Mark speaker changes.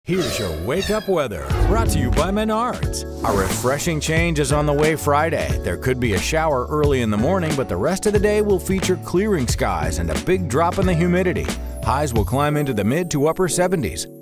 Speaker 1: Here's your wake-up weather, brought to you by Menards. A refreshing change is on the way Friday. There could be a shower early in the morning, but the rest of the day will feature clearing skies and a big drop in the humidity. Highs will climb into the mid to upper 70s.